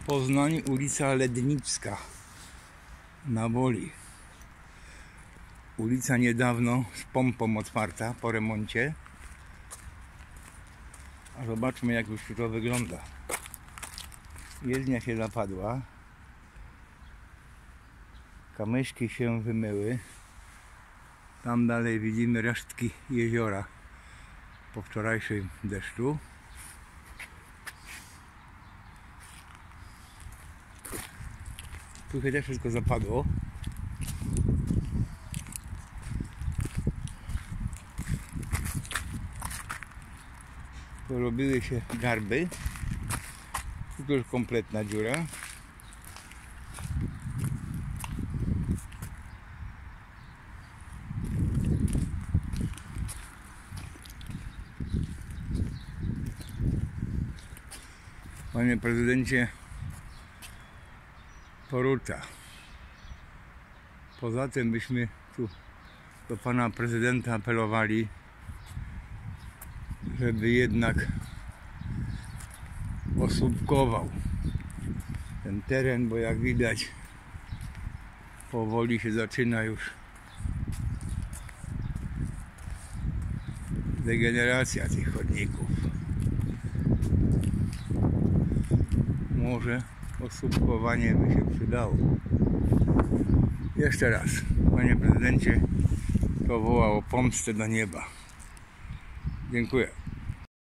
Poznań, ulica Lednicka na Woli. Ulica niedawno z pompą otwarta po remoncie. A zobaczmy, jak już to wygląda. Jezdnia się zapadła. Kamyszki się wymyły. Tam dalej widzimy resztki jeziora po wczorajszym deszczu. Tu się też wszystko zapadło. Porobiły się garby. Tu już kompletna dziura. Panie prezydencie, porucza. Poza tym byśmy tu do pana prezydenta apelowali, żeby jednak osłupkował ten teren, bo jak widać powoli się zaczyna już degeneracja tych chodników. Może osłupkowanie by się przydało. Jeszcze raz, panie prezydencie, to woła o pomstę do nieba. Dziękuję.